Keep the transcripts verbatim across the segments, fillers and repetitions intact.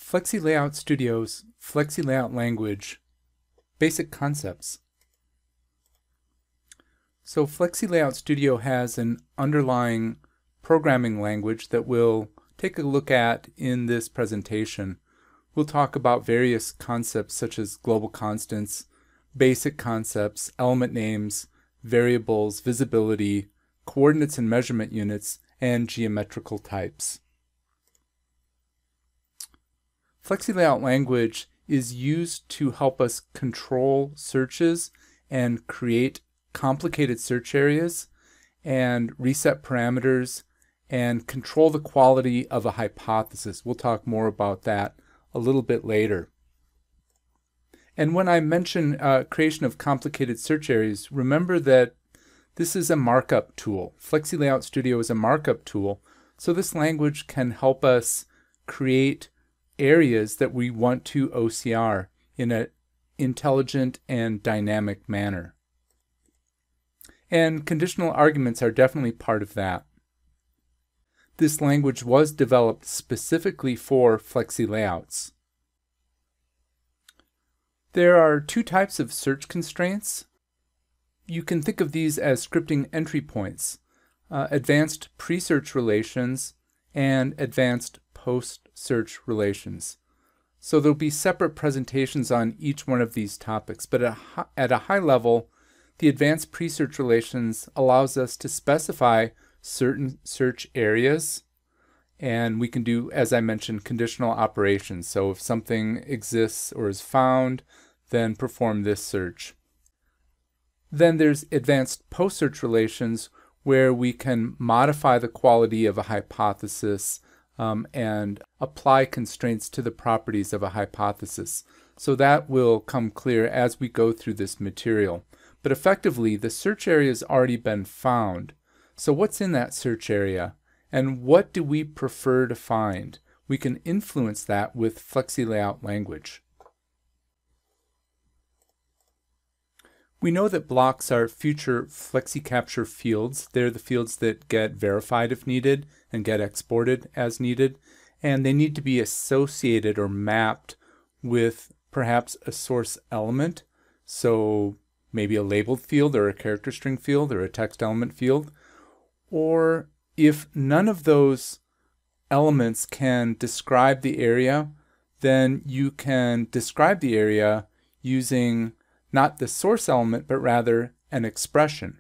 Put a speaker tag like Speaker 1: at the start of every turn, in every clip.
Speaker 1: Flexi Layout Studio's Flexi Layout language, basic concepts. So Flexi Layout Studio has an underlying programming language that we'll take a look at in this presentation. We'll talk about various concepts such as global constants, basic concepts, element names, variables, visibility, coordinates and measurement units, and geometrical types. Flexi Layout language is used to help us control searches and create complicated search areas and reset parameters and control the quality of a hypothesis. We'll talk more about that a little bit later. And when I mention uh, creation of complicated search areas, remember that this is a markup tool. Flexi Layout Studio is a markup tool, so this language can help us create areas that we want to O C R in an intelligent and dynamic manner. And conditional arguments are definitely part of that. This language was developed specifically for Flexi Layouts. There are two types of search constraints. You can think of these as scripting entry points, uh, advanced pre-search relations and advanced post-search relations. So there'll be separate presentations on each one of these topics, but at a, at a high level, the advanced pre-search relations allows us to specify certain search areas, and we can do, as I mentioned, conditional operations. So if something exists or is found, then perform this search. Then there's advanced post-search relations where we can modify the quality of a hypothesis um, and apply constraints to the properties of a hypothesis. So that will come clear as we go through this material. But effectively, the search area has already been found. So what's in that search area? And what do we prefer to find? We can influence that with Flexi Layout language. We know that blocks are future FlexiCapture fields. They're the fields that get verified if needed and get exported as needed. And they need to be associated or mapped with perhaps a source element. So maybe a labeled field or a character string field or a text element field. Or if none of those elements can describe the area, then you can describe the area using not the source element, but rather an expression.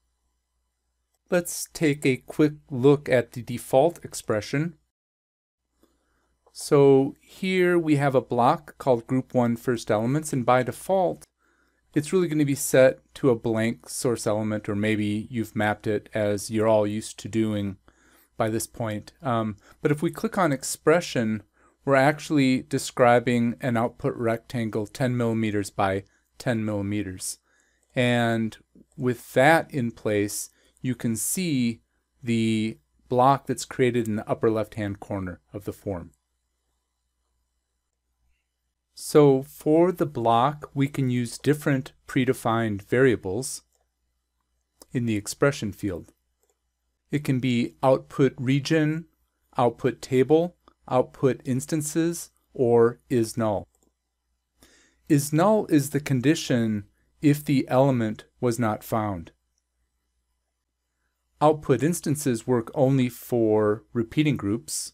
Speaker 1: Let's take a quick look at the default expression. So here we have a block called group one first elements, and by default, it's really going to be set to a blank source element, or maybe you've mapped it as you're all used to doing by this point. Um, but if we click on expression, we're actually describing an output rectangle ten millimeters by ten millimeters. And with that in place, you can see the block that's created in the upper left-hand corner of the form. So for the block, we can use different predefined variables in the expression field. It can be output region, output table, output instances, or is null. Is null is the condition if the element was not found. Output instances work only for repeating groups,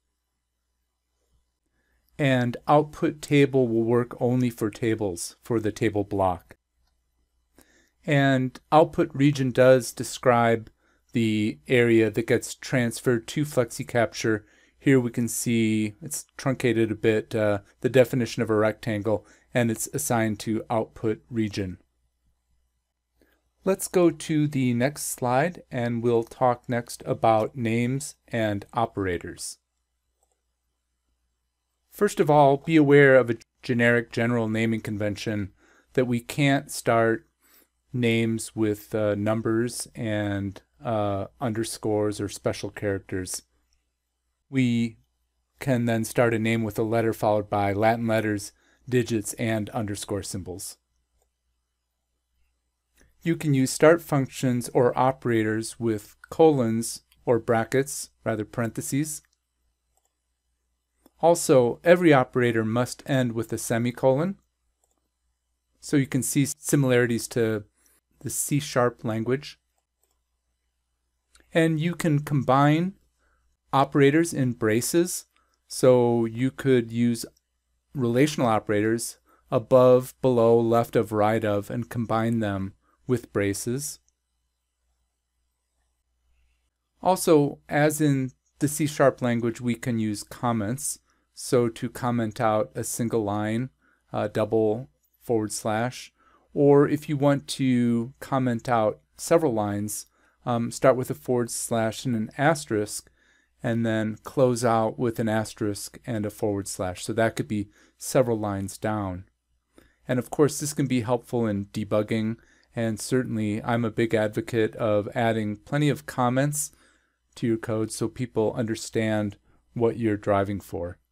Speaker 1: and output table will work only for tables, for the table block. And output region does describe the area that gets transferred to FlexiCapture. Here we can see it's truncated a bit, uh, the definition of a rectangle, and it's assigned to output region. Let's go to the next slide, and we'll talk next about names and operators. First of all, be aware of a generic general naming convention that we can't start names with uh, numbers and uh, underscores or special characters. We can then start a name with a letter followed by Latin letters, digits, and underscore symbols. You can use start functions or operators with colons or brackets, rather parentheses. Also, every operator must end with a semicolon. So you can see similarities to the C sharp language. And you can combine operators in braces. So you could use relational operators above, below, left of, right of, and combine them with braces. Also, as in the C sharp language, we can use comments. So to comment out a single line, uh, double forward slash, or if you want to comment out several lines, um, start with a forward slash and an asterisk, and then close out with an asterisk and a forward slash. So that could be several lines down. And of course, this can be helpful in debugging, and certainly I'm a big advocate of adding plenty of comments to your code so people understand what you're driving for.